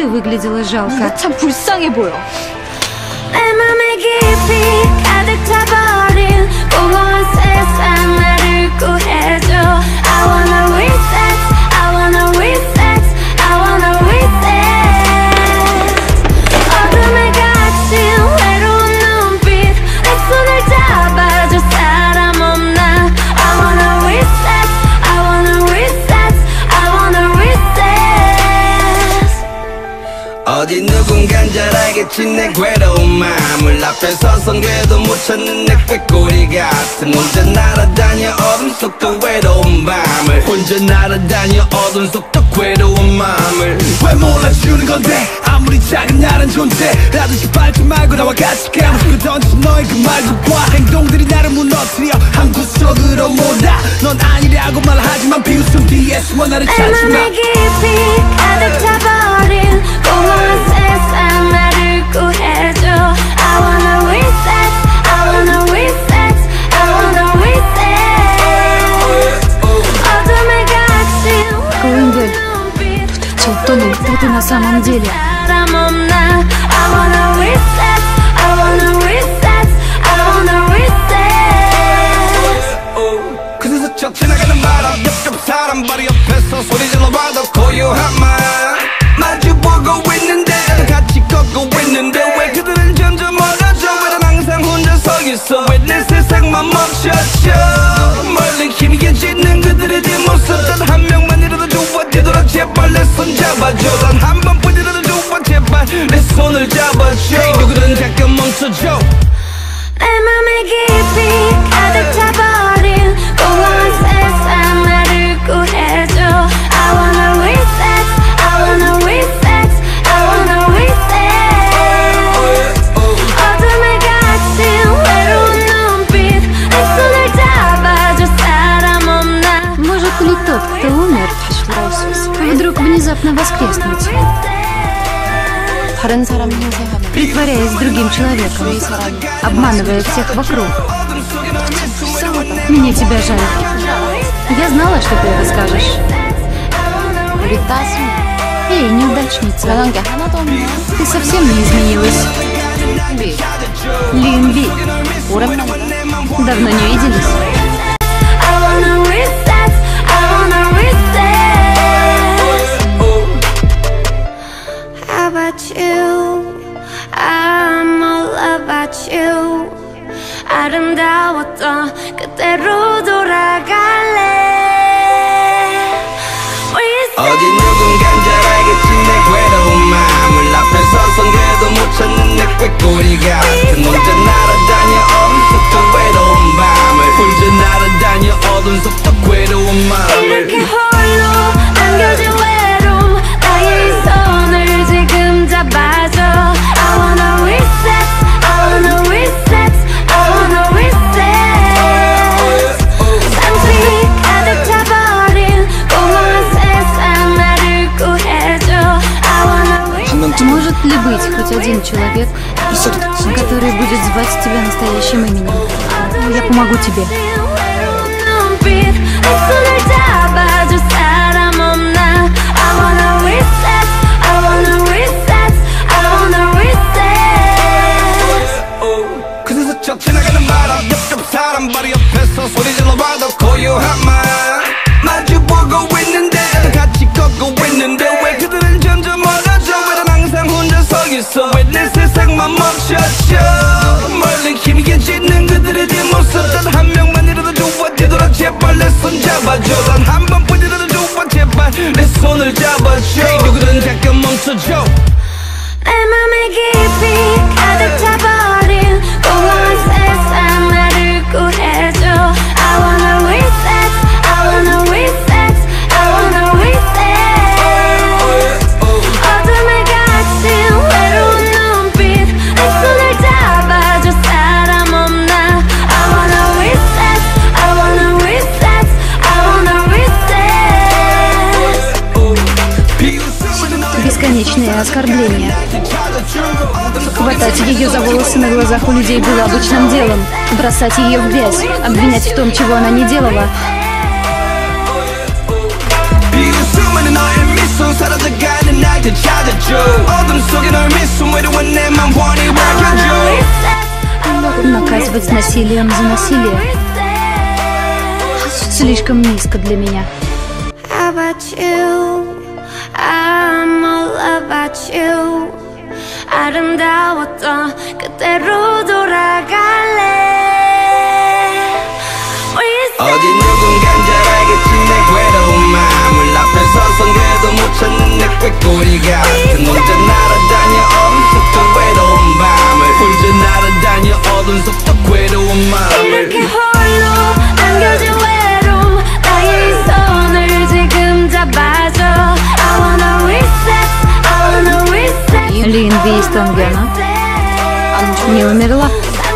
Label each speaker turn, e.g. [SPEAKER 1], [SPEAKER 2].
[SPEAKER 1] выглядела жалко.
[SPEAKER 2] 참 불쌍해 보여.
[SPEAKER 3] 내 맘에 깊이 가득 차버린 공허한 세상 나를 구해줘. I wanna reset, I wanna reset, I wanna reset. 어둠에 갇힌 외로운 눈빛 내 손을 잡아줄 사람 없나. I wanna reset, I wanna reset, I wanna reset.
[SPEAKER 4] 어디 누군간 잘 알겠지 내 괴로운 마음을. 앞에 서선 궤도 못 찾는 내 꾀꼬리 같은. 혼자 날아다녀 어둠 속 더 외로운 밤을. 혼자 날아다녀 어둠 속 더 괴로운 마음을. 왜 몰라주는 건데 아무리 작은 나란 존재. 라듯이 밟지 말고 나와 같이 까먹고 던진 너의 그 말들과 행동들이 나를 무너뜨려 한 구석으로 몰아. 넌 아니라고 말하지만 비웃음 뒤에 숨어 나를 찾지마.
[SPEAKER 3] 내 맘에 깊이 가득 차버린 공허한 세상 나를 구해줘. I wanna reset, I wanna reset, I wanna reset. 어둠에 갇힌
[SPEAKER 1] Колымбель,
[SPEAKER 3] 도대체
[SPEAKER 1] кто ты на самом деле?
[SPEAKER 3] 사람 없나. I wanna reset, I wanna reset, I wanna reset.
[SPEAKER 4] 그래서 저 지나가는 바람 옆 사람 바로 옆에서 소리 질러봐도 고요한 말. 마주보고 있는데 같이 걷고 있는데 왜 그들은 점점 멀어져. 왜 난 항상 혼자 서 있어. 왜 내 세상만 멈춰져. 멀리 희미해지는 그들의 뒷모습. 단 한 명만이라도 좋아 뒤돌아 제발 내 손 잡아줘. 단 한 번뿐이라도 좋아 제발 내 손을 잡아줘. 누구든 잠깐 멈춰줘.
[SPEAKER 3] 내 맘에 깊이 가득 차버린 공허한 세상 나를 구해줘. I wanna reset, I wanna reset, I wanna reset. 어둠에 갇힌 외로운 눈빛 내 손을 잡아줄 사람 없나.
[SPEAKER 1] Может ли тот, кто умер, вдруг внезапно воскреснуть,
[SPEAKER 2] 다른 사람 행세하면
[SPEAKER 1] притворяясь другим человеком, обманывая всех вокруг? Мне тебя жаль. Я знала, что ты это скажешь.
[SPEAKER 2] 우리 따스
[SPEAKER 1] Эй, неудачница,
[SPEAKER 2] 변한 게 하나도 없네.
[SPEAKER 1] ты совсем не изменилась. Линби,
[SPEAKER 2] 오랜만이다.
[SPEAKER 1] давно не виделись.
[SPEAKER 3] I wanna reset, I wanna reset. How about you? I'm all about you. 아름다웠던 그때로 돌아갈래.
[SPEAKER 4] 어디 누군간 잘 알겠지 내 괴로운 마음을. 앞에 서선 궤도 못 찾는 내 꾀꼬리 같은. 혼자 날아다녀 어둠 속 더 외로운 밤을. 혼자 날아다녀 어둠 속 더 괴로운 마음을.
[SPEAKER 3] 이렇게 홀로 남겨진 외로움 나의 이 손을 지금 잡아줘. I wanna reset, I wanna reset, I wanna reset. 상처이 가득 차버린 공허한 세상 나를 구해줘. I wanna reset.
[SPEAKER 1] Может ли быть хоть один человек, который будет звать тебя настоящим именем? Я помогу тебе.
[SPEAKER 3] 눈빛 내 손을 잡아줄 사람 없나. I wanna reset, I wanna reset, I wanna reset.
[SPEAKER 4] 그래서 저 지나가는 바람 옆 사람 바로 옆에서 소리 질러봐도 고요한 말. 마주보고 있는데 같이 걷고 있는데 왜 그들은 점점 멀어져. 왜 난 항상 혼자 서 있어. 왜 내 세상만 멈춰져. 멀리 희미해지는 그들의 뒷모습. 단 한 명만이라도 좋아 뒤돌아 제발 내 손 잡아줘. 단 한 번뿐이라도 좋아 제발 내 손을 잡아줘. 누구든 잠깐 멈춰줘.
[SPEAKER 3] 내 맘에 깊이 가득 차버린 공허한 세상 나를 구해줘. I wanna reset, I wanna reset, I wanna reset. 어둠에 갇힌 외로운 눈빛 내 손을 잡아줄 사람 없나. I wanna reset, I wanna reset, I wanna reset.
[SPEAKER 1] Бесконечные оскорбления. Хватать ее за волосы на глазах у людей было обычным делом. Бросать ее в грязь, обвинять в том, чего она не делала.
[SPEAKER 4] 비웃음은 너의 미소 계속 사라져가는 나를 찾아줘 어둠 속에 널 미소 외로운 내 맘 훤히 밝혀줘
[SPEAKER 1] Наказывать насилием за насилие слишком низко для меня.
[SPEAKER 3] How about you? I'm all about you. 아름다웠던 그때로 돌아갈래.
[SPEAKER 4] 어디 누군간 잘 알겠지 내 괴로운 마음을 앞에 서성해도 못 찾는 내 꾀꼬리 같은 혼자 날아다녀 어둠 속도 외로운 밤을 혼자 날아다녀 어둠 속도 괴로운 마음을
[SPEAKER 3] 이렇게 홀로 남겨진 외로움 나의 이 손을 지금 잡아줘 I wanna reset, I wanna reset.
[SPEAKER 1] Линви из Тонгена не умерла.